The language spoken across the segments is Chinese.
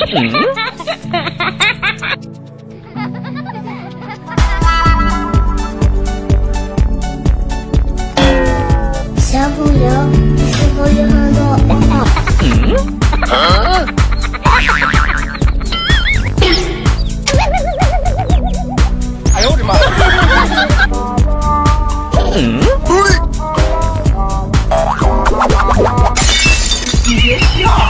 小朋友，你是否有很多哎呦我的妈！你别笑！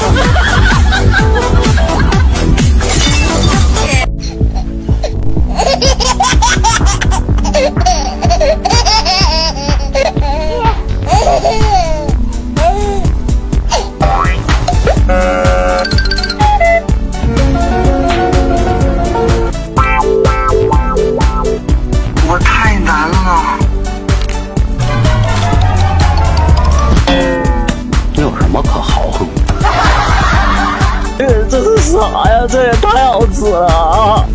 我太难了。 有什么可豪横的？ 这是啥呀？这也太好吃了啊！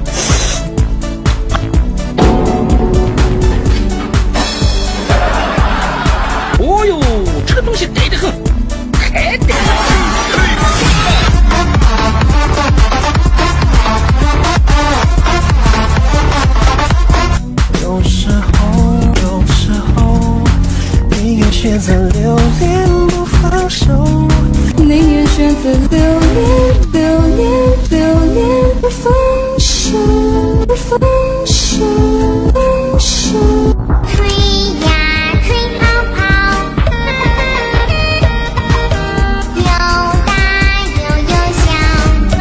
哦呦，这个东西得很，太得了！ 有时候，宁愿选择留恋不放手，宁愿选择留恋不放手，不放手。 吹呀吹泡泡，又大又小，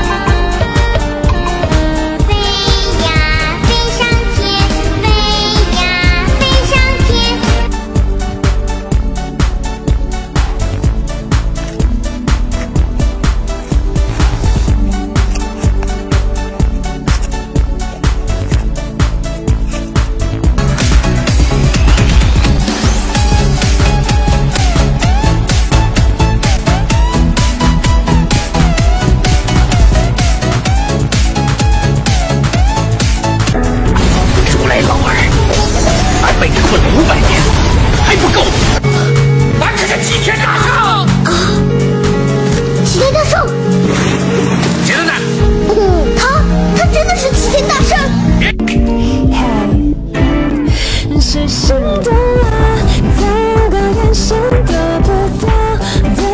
飞呀飞上天，飞呀飞上天。 如来老儿，俺被你困了500年，还不够！那可是齐天大圣！ 齐天大圣， 谁的呢？ 他真的是齐天大圣。 是心动了，这个眼神得不到的。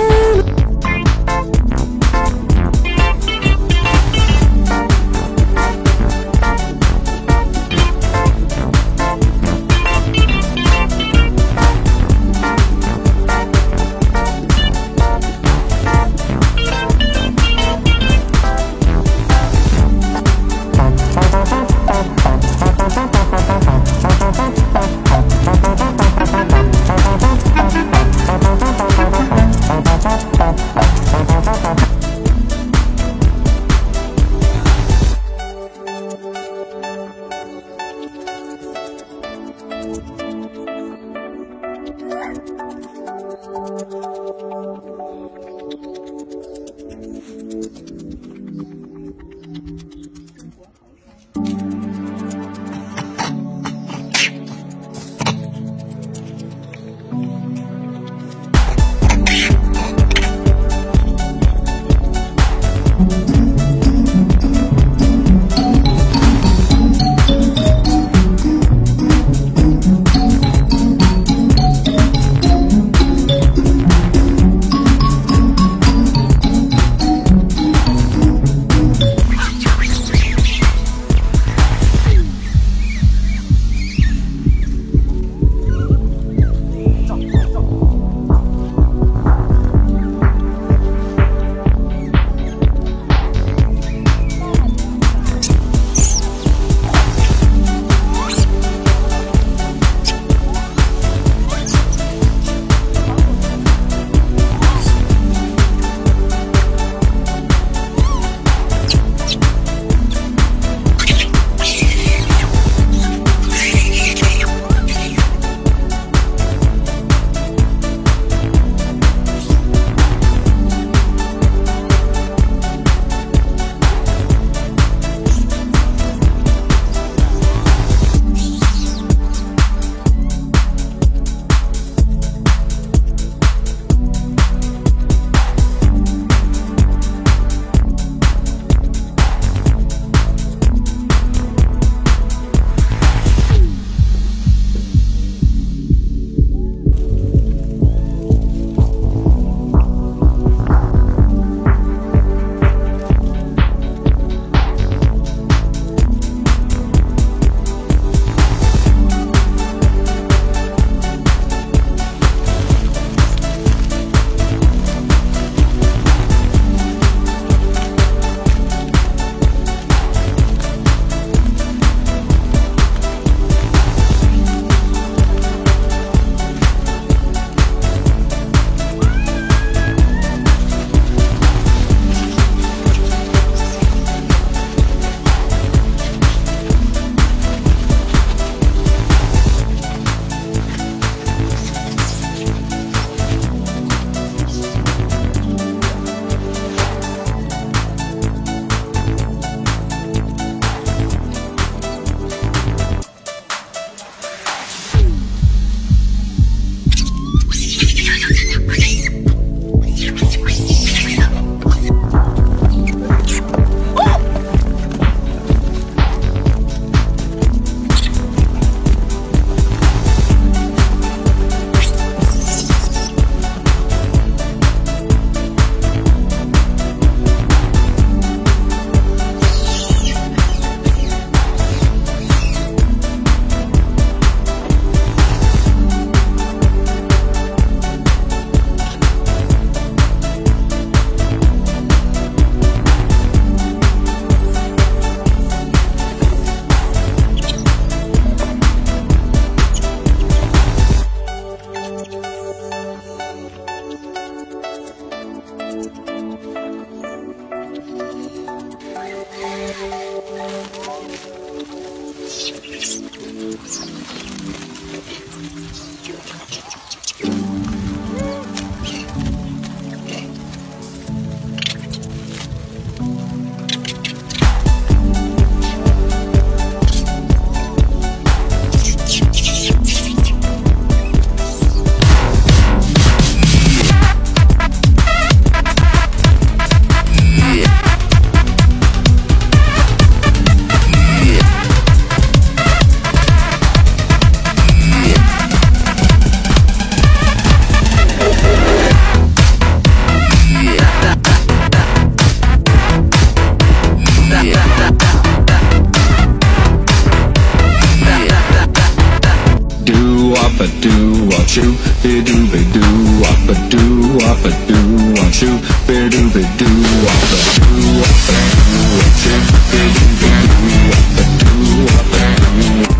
shoo be doo be doo wop a doo wop a doo wop shoo be doo be doo wop a doo wop a doo wop shoo be doo be doo wop a doo wop a doo.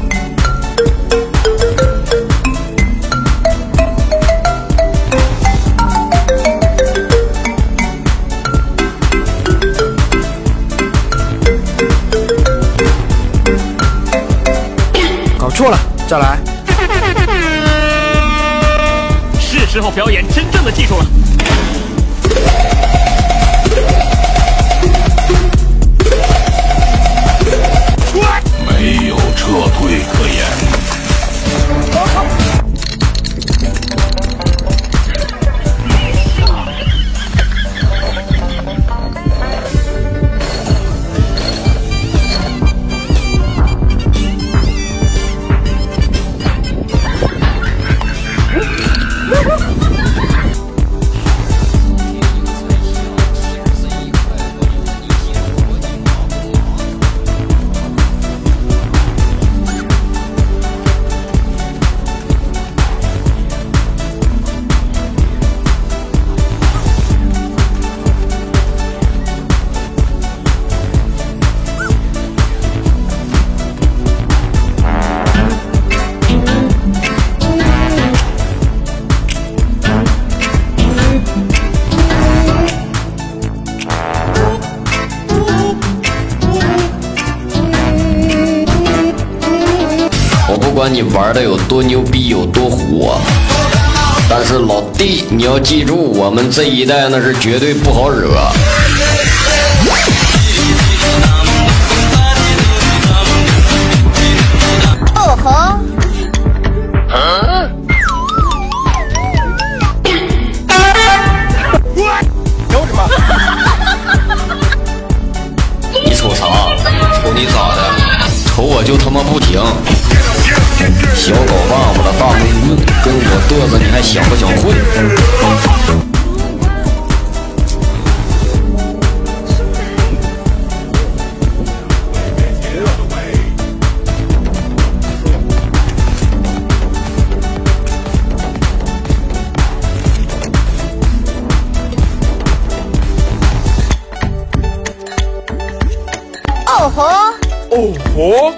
搞错了，再来。 是时候表演真正的技术了。 没有撤退可言。 不管你玩的有多牛逼有多火，但是老弟，你要记住，我们这一代那是绝对不好惹。 哦吼！ 有什么？ 你瞅啥？瞅你咋的？瞅我就他妈不停！小狗棒子的大闷棍，跟我嘚瑟，你还想不想混？ 哦吼！ 哦吼！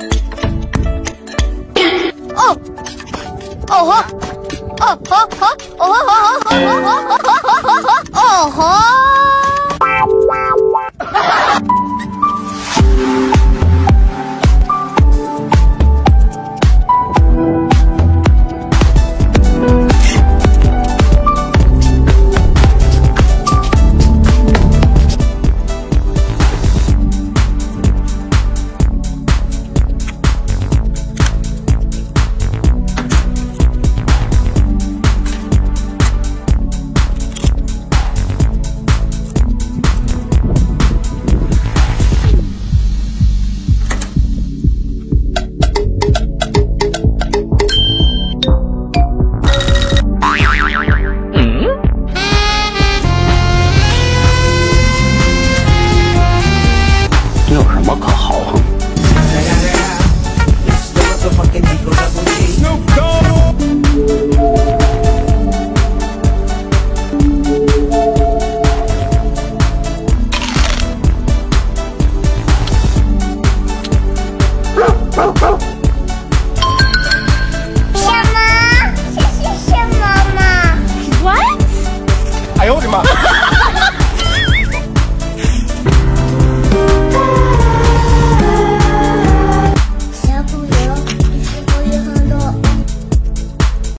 哦，哦吼，哦吼吼，哦吼吼吼吼吼吼吼吼吼吼吼吼吼！